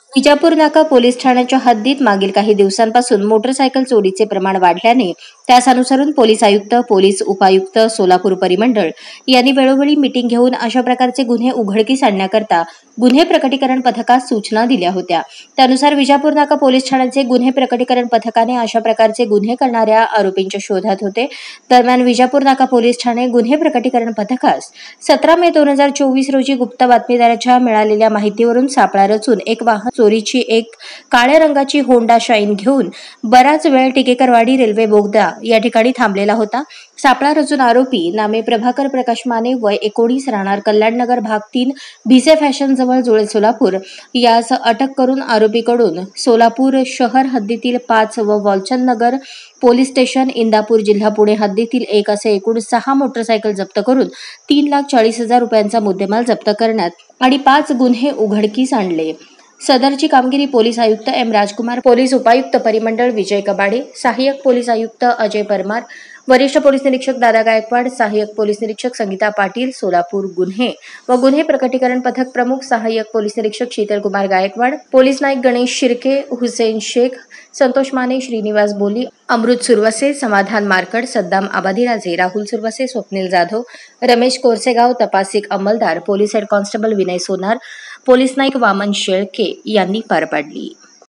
विजापूर नाका पोलीस ठाण्याच्या हद्दीत मागील काही दिवसांपासून मोटरसायकल चोरीचे प्रमाण वाढल्याने त्यास अनुसरून पोलीस आयुक्त, पोलीस उपायुक्त, सोलापूर परिमंडळ यांनी वेळोवेळी मीटिंग घेऊन अशा प्रकारचे गुन्हे उघडकीस आणण्याकरता गुन्हे प्रकटीकरण पथकास सूचना दिल्या होत्या। त्यानुसार विजापूर नाका पोलीस ठाण्याचे गुन्हे प्रकटीकरण पथकाने अशा प्रकारचे गुन्हे करणाऱ्या आरोपींच्या शोधात होते। दरम्यान विजापूर नाका पोलीस ठाणे गुन्हे प्रकटीकरण पथकास 17 मे 2024 रोजी गुप्त बातमीदाराच्या मिळालेल्या माहितीवरून सापळा रचून एक वाहन चोरीची एक काळ्या रंगाची होंडा शाईन घेऊन बराच वेळ टिकेकरवाडी रेल्वे बोगदा या ठिकाणी थांबलेला होता। सापळा रचून आरोपी नामे प्रभाकर प्रकाश माने वय 19 राहणार कल्याणनगर भाग 3 भिसे फॅशन जवळ जुळे सोलापूर यास अटक करून आरोपीकडून सोलापूर शहर हद्दीतील 5 व Walchandnagar police station Indapur जिल्हा पुणे हद्दीतील एक असे एकूण 6 मोटरसायकल जप्त करून 3,40,000 रुपयांचा मुद्देमाल जप्त करण्यात आणि 5 गुन्हे उघडकीस आणले। सदरची कामगिरी पोलीस आयुक्त एम राजकुमार, पोलीस उपायुक्त परिमंडळ विजय कबाडे, सहाय्यक पोलीस आयुक्त अजय परमार, वरिष्ठ पोलीस निरीक्षक दादा गायकवाड, सहाय्यक पोलीस निरीक्षक संगीता पाटील, सोलापूर गुन्हे व गुन्हे प्रकटीकरण पथक प्रमुख सहाय्यक पोलीस निरीक्षक शीतल कुमार गायकवाड, पोलीस नाईक गणेश शिर्के, हुसेन शेख, संतोष माने, श्रीनिवास बोली, अमृत सुरवसे, समाधान मारकड, सद्दाम आबादीराजे, राहुल सुरवसे, स्वप्नील जाधव, रमेश कोरसेगाव, तपासिक अंमलदार, police head constable Vinay Sonar, police naik Waman Shelke यांनी पार पाडली।